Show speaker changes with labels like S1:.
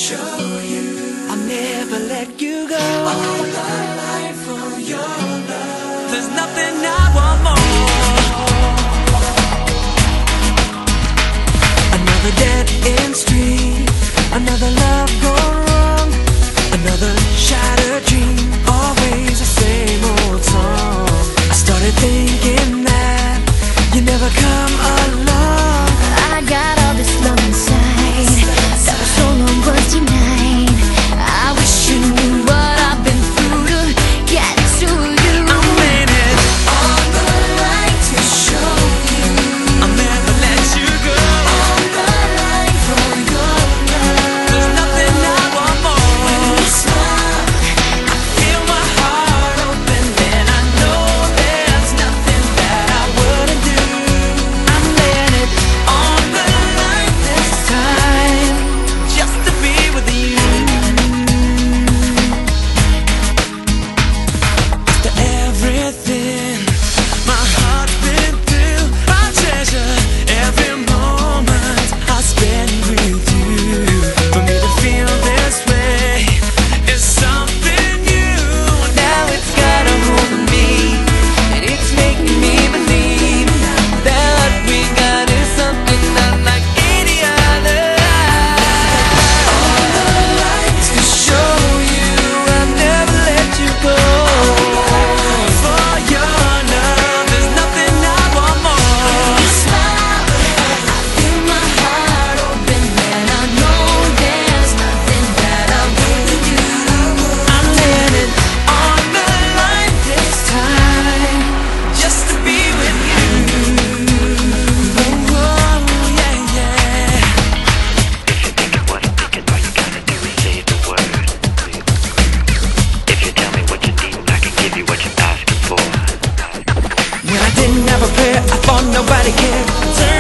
S1: show you
S2: I'll never let you go.
S1: all my life for your love.
S2: There's nothing I want more. Another dead-end street, another love gone wrong, another shattered dream, always the same old song. I started thinking that you never come along.
S3: I got all this love inside that for so long was denied. I wish you knew what I've been through to get to you.
S2: I'm in it
S1: On the line to show you
S2: I'll never let you go.
S1: all my life for your love.
S2: There's nothing I want
S1: When
S2: more.
S1: you smile,
S2: I feel my heart open, and I know there's nothing that I wouldn't do. I'm laying it on the line this time, just to be with you. After everything my heart's been through, I treasure every moment I spend with you. For me to feel this way is something new. Now it's got a hold of me, and it's making me believe that what we got is something unlike any other.
S1: all the lights
S2: To show you I'll never let you go. For your love, there's nothing I want more.
S1: smile,
S3: I feel my heart open and I know there's nothing that I wouldn't do.
S2: I'm laying it on the line this time, just to be with you. Oh, yeah, yeah.
S4: If you're thinking what I'm thinking, all you gotta do is say the word. If you tell me what you need, I can give you what you're asking for.
S2: When I didn't have a prayer, I thought nobody cared. Turn